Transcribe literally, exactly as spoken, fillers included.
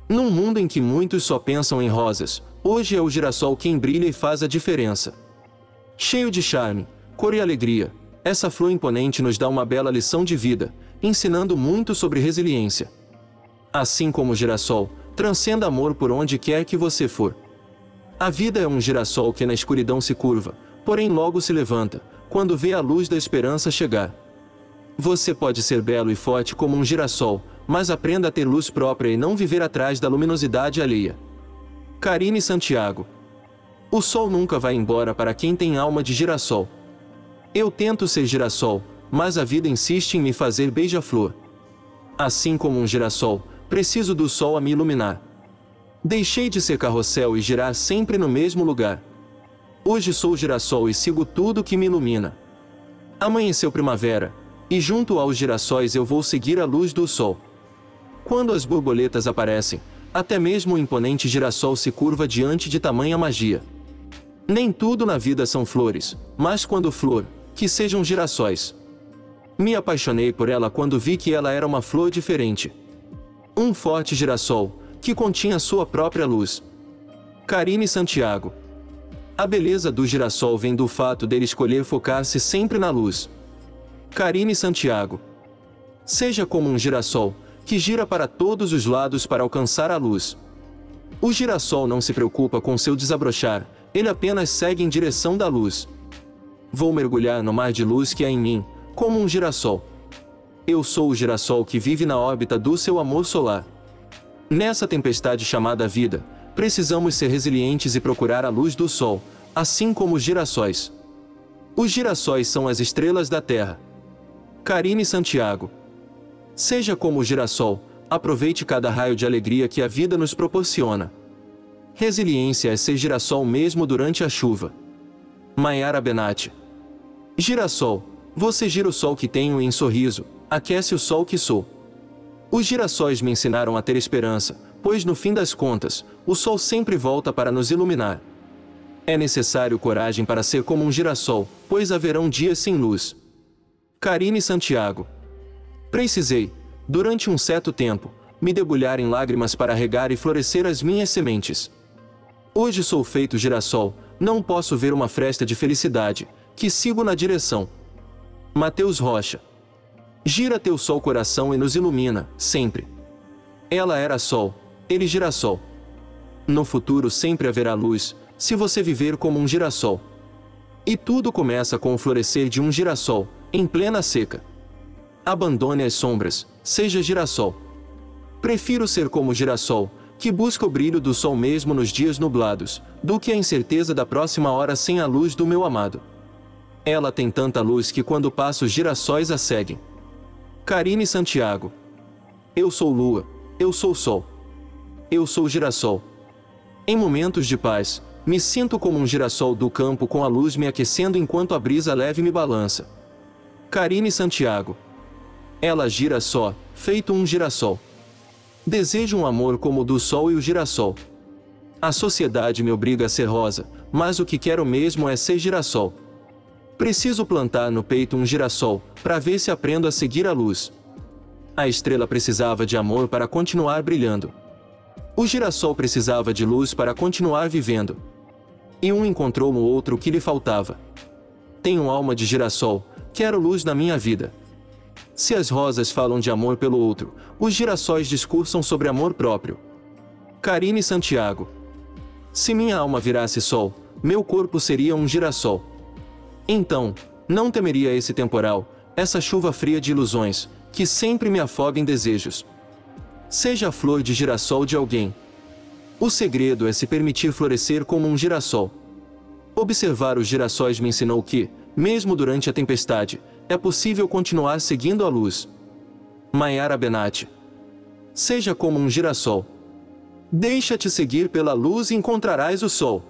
Num mundo em que muitos só pensam em rosas, hoje é o girassol quem brilha e faz a diferença. Cheio de charme, cor e alegria, essa flor imponente nos dá uma bela lição de vida, ensinando muito sobre resiliência. Assim como o girassol, transcenda amor por onde quer que você for. A vida é um girassol que na escuridão se curva, porém logo se levanta, quando vê a luz da esperança chegar. Você pode ser belo e forte como um girassol, mas aprenda a ter luz própria e não viver atrás da luminosidade alheia. Karine Santiago. O sol nunca vai embora para quem tem alma de girassol. Eu tento ser girassol, mas a vida insiste em me fazer beija-flor. Assim como um girassol, preciso do sol a me iluminar. Deixei de ser carrossel e girar sempre no mesmo lugar. Hoje sou girassol e sigo tudo que me ilumina. Amanheceu primavera, e junto aos girassóis eu vou seguir a luz do sol. Quando as borboletas aparecem, até mesmo o imponente girassol se curva diante de tamanha magia. Nem tudo na vida são flores, mas quando flor, que sejam girassóis. Me apaixonei por ela quando vi que ela era uma flor diferente. Um forte girassol, que continha sua própria luz. Karine Santiago. A beleza do girassol vem do fato dele escolher focar-se sempre na luz. Karine Santiago. Seja como um girassol, que gira para todos os lados para alcançar a luz. O girassol não se preocupa com seu desabrochar, ele apenas segue em direção da luz. Vou mergulhar no mar de luz que há em mim, como um girassol. Eu sou o girassol que vive na órbita do seu amor solar. Nessa tempestade chamada vida, precisamos ser resilientes e procurar a luz do sol, assim como os girassóis. Os girassóis são as estrelas da terra. Karine Santiago. Seja como o girassol, aproveite cada raio de alegria que a vida nos proporciona. Resiliência é ser girassol mesmo durante a chuva. Maiara Benatti. Girassol, você gira o sol que tenho em sorriso, aquece o sol que sou. Os girassóis me ensinaram a ter esperança, pois no fim das contas, o sol sempre volta para nos iluminar. É necessário coragem para ser como um girassol, pois haverão dias sem luz. Karine Santiago. Precisei, durante um certo tempo, me debulhar em lágrimas para regar e florescer as minhas sementes. Hoje sou feito girassol, não posso ver uma fresta de felicidade, que sigo na direção. Mateus Rocha. Gira teu sol coração e nos ilumina, sempre. Ela era sol, ele girassol. No futuro sempre haverá luz, se você viver como um girassol. E tudo começa com o florescer de um girassol, em plena seca. Abandone as sombras, seja girassol. Prefiro ser como o girassol, que busca o brilho do sol mesmo nos dias nublados, do que a incerteza da próxima hora sem a luz do meu amado. Ela tem tanta luz que quando passa os girassóis a seguem. Karine Santiago. Eu sou lua, eu sou sol. Eu sou girassol. Em momentos de paz, me sinto como um girassol do campo com a luz me aquecendo enquanto a brisa leve me balança. Karine Santiago. Ela gira só, feito um girassol. Desejo um amor como o do sol e o girassol. A sociedade me obriga a ser rosa, mas o que quero mesmo é ser girassol. Preciso plantar no peito um girassol, para ver se aprendo a seguir a luz. A estrela precisava de amor para continuar brilhando. O girassol precisava de luz para continuar vivendo. E um encontrou no outro o que lhe faltava. Tenho alma de girassol, quero luz na minha vida. Se as rosas falam de amor pelo outro, os girassóis discursam sobre amor próprio. Karine Santiago. Se minha alma virasse sol, meu corpo seria um girassol. Então, não temeria esse temporal, essa chuva fria de ilusões, que sempre me afoga em desejos. Seja a flor de girassol de alguém. O segredo é se permitir florescer como um girassol. Observar os girassóis me ensinou que, mesmo durante a tempestade, é possível continuar seguindo a luz. Maiara Benatti. Seja como um girassol. Deixa-te seguir pela luz e encontrarás o sol.